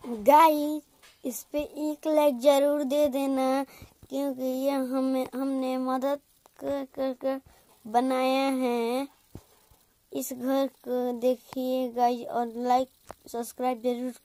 Guys, इस पे एक लाइक जरूर दे देना, क्योंकि ये हमने मदद कर बनाया है इस घर को। देखिए गाइस, और लाइक सब्सक्राइब जरूर